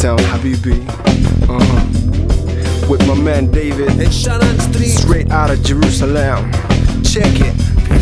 Uptown Habibi. With my man David. And Shaanan Streett. Straight out of Jerusalem. Check it.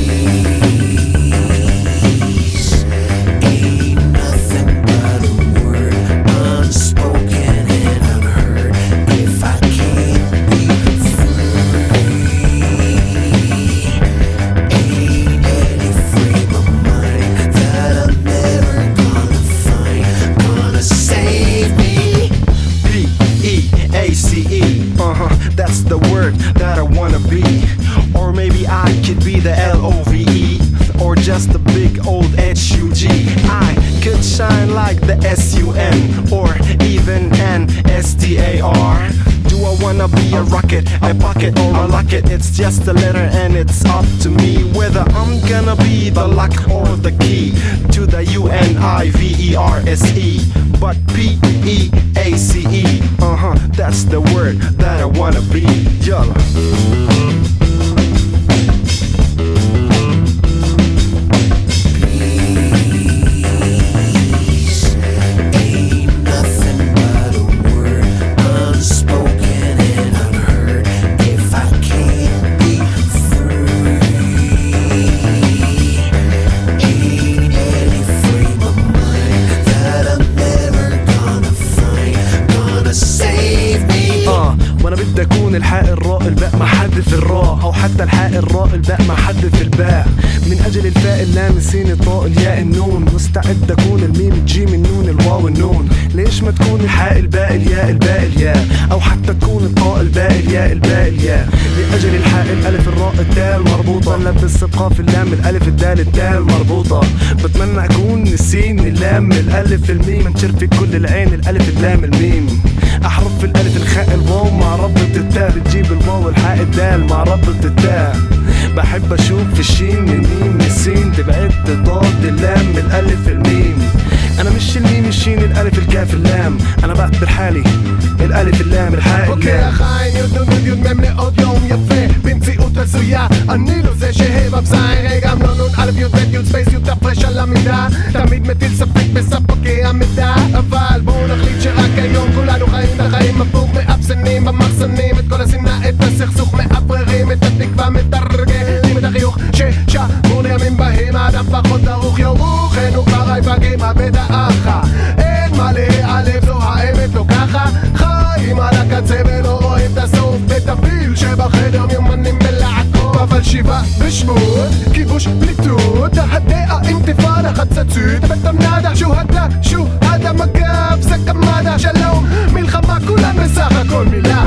That's the word that I wanna be. Or maybe I could be the L-O-V-E, or just a big old H-U-G. I could shine like the S-U-N, or even an S-T-A-R. Do I wanna be a rocket, a bucket, or a locket? It's just a letter and it's up to me whether I'm gonna be the lock or the key to the U-N-I-V-E-R-S-E. But P-E-A-C-E, that's the word that I wanna be. Yalla. الحاء الراء الباء ما حدث الراء او حتى الحاء الراء الباء ما حدث الباء من اجل الفاء اللام السين الطاء الياء النون مستعد اكون الميم الجيم النون الواو النون ليش ما تكون الحاء الباء الياء الباء الياء او حتى تكون الطاء الباء الياء الباء الياء لاجل الحاء الالف الراء الدال مربوطه لبس القاف اللام الالف الدال الدال مربوطه بتمنى اكون السين اللام الالف الميم انشر في كل العين الالف اللام الميم احرف الالف الخاء الواو مع ربطه التاء بتجيب الواو الحاء الدال مع ربطه التاء بحب اشوف الشين الميم السين تبعد ضاد اللام الالف الميم انا مش الميم الشين الالف الكاف اللام انا بعتبر حالي الالف اللام الحاء אוקיי החיים י' מ' לעוד יום יפה במציאות הזויה אני לא זה שהבב זין גם לא נ' א' י' ב' י' ספייס י' תפרש על המידה תמיד מטיל ספק בספקי המידע אבל בואו נחליט שרק היום כולנו חיים את החיים הפוך מאפסנים במחסנים את כל השנאה את הסכסוך מאפררים את התקווה מתרגלים את החיוך ששמור לימים בהם האדם פחות דרוך יורוכנו כבר היפגים הבית האחה אין מה להיעלב זו האמת לא ככה חיים על הקצה ולא רואים את הסוף את הפיל שבחדר מיומנים בלעקוב אבל שיבה בשמות כיבוש פליטות תהדה אינתיפאדה חצצית בתמנדה שוהדה מגב זה קמדה שלום מלחמה כולם בסך הכל מילה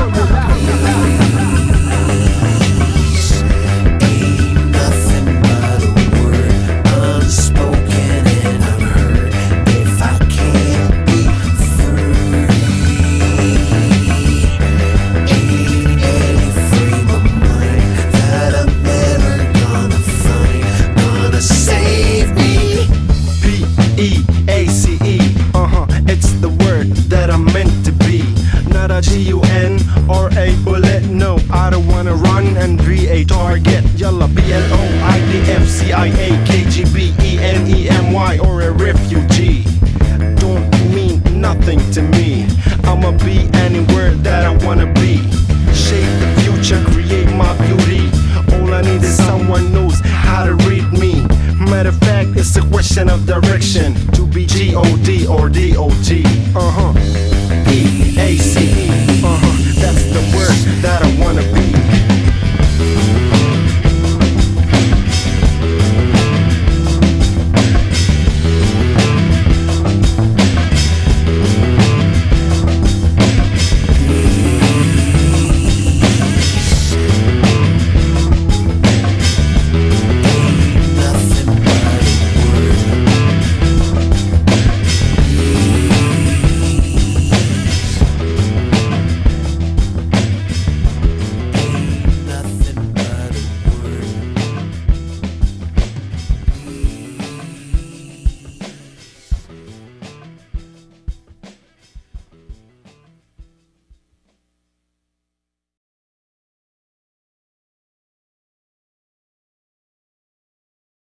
It's the word that I'm meant to be. Not a G-U-N or a bullet. No, I don't wanna run and be a target. Yalla, B-L-O-I-D-F-C-I-A K-G-B E-N-E-M-Y or a refugee. Don't mean nothing to me. I'ma be anywhere that I wanna be. Shape the future, create my beauty.